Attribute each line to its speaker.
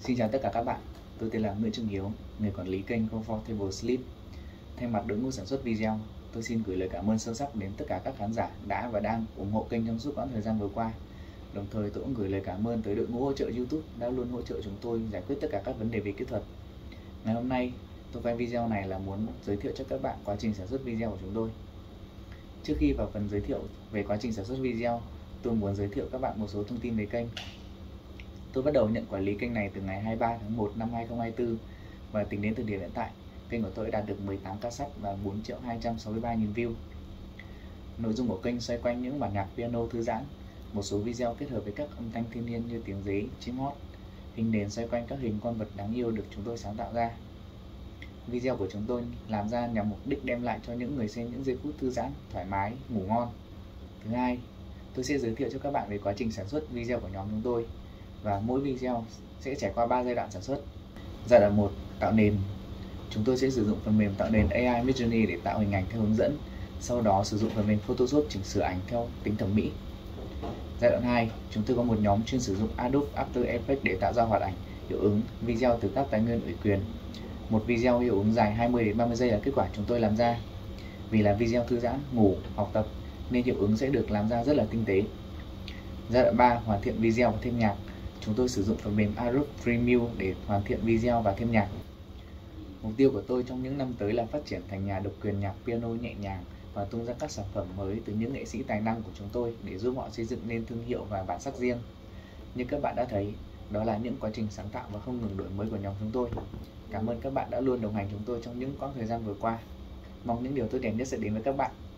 Speaker 1: Xin chào tất cả các bạn, tôi tên là Nguyễn Trung Hiếu, người quản lý kênh Comfortable Sleep. Thay mặt đội ngũ sản xuất video, tôi xin gửi lời cảm ơn sâu sắc đến tất cả các khán giả đã và đang ủng hộ kênh trong suốt quãng thời gian vừa qua. Đồng thời tôi cũng gửi lời cảm ơn tới đội ngũ hỗ trợ YouTube đã luôn hỗ trợ chúng tôi giải quyết tất cả các vấn đề về kỹ thuật. Ngày hôm nay, tôi quay video này là muốn giới thiệu cho các bạn quá trình sản xuất video của chúng tôi. Trước khi vào phần giới thiệu về quá trình sản xuất video, tôi muốn giới thiệu các bạn một số thông tin về kênh. Tôi bắt đầu nhận quản lý kênh này từ ngày 23 tháng 1 năm 2024 và tính đến thời điểm hiện tại, kênh của tôi đạt được 18 cassette và 4.263.000 view. Nội dung của kênh xoay quanh những bản nhạc piano thư giãn, một số video kết hợp với các âm thanh thiên nhiên như tiếng dế, chim hót, hình nền xoay quanh các hình con vật đáng yêu được chúng tôi sáng tạo ra. Video của chúng tôi làm ra nhằm mục đích đem lại cho những người xem những giây phút thư giãn, thoải mái, ngủ ngon. Thứ hai, tôi sẽ giới thiệu cho các bạn về quá trình sản xuất video của nhóm chúng tôi. Và mỗi video sẽ trải qua 3 giai đoạn sản xuất. Giai đoạn 1, tạo nền. Chúng tôi sẽ sử dụng phần mềm tạo nền AI Midjourney để tạo hình ảnh theo hướng dẫn. Sau đó sử dụng phần mềm Photoshop chỉnh sửa ảnh theo tính thẩm mỹ. Giai đoạn 2, chúng tôi có một nhóm chuyên sử dụng Adobe After Effects để tạo ra hoạt ảnh, hiệu ứng video từ các tài nguyên ủy quyền. Một video hiệu ứng dài 20 đến 30 giây là kết quả chúng tôi làm ra. Vì là video thư giãn, ngủ, học tập nên hiệu ứng sẽ được làm ra rất là tinh tế. Giai đoạn 3, hoàn thiện video và thêm nhạc. Chúng tôi sử dụng phần mềm Adobe Premiere để hoàn thiện video và thêm nhạc. Mục tiêu của tôi trong những năm tới là phát triển thành nhà độc quyền nhạc piano nhẹ nhàng và tung ra các sản phẩm mới từ những nghệ sĩ tài năng của chúng tôi để giúp họ xây dựng nên thương hiệu và bản sắc riêng. Như các bạn đã thấy, đó là những quá trình sáng tạo và không ngừng đổi mới của nhóm chúng tôi. Cảm ơn các bạn đã luôn đồng hành chúng tôi trong những quãng thời gian vừa qua. Mong những điều tốt đẹp nhất sẽ đến với các bạn.